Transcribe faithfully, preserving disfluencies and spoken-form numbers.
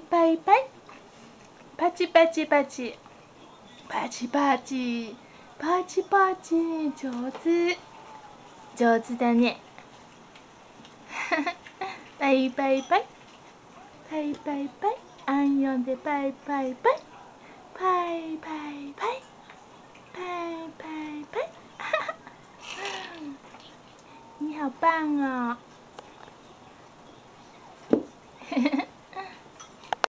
パイパイ。パチパチパチ。パチパチ。パチパチ。上手。上手だね。パイパイパイ。パイパイパイ。アンヨンでパイパイパイ。パイパイパイ。パイパイパイ。你好棒哦！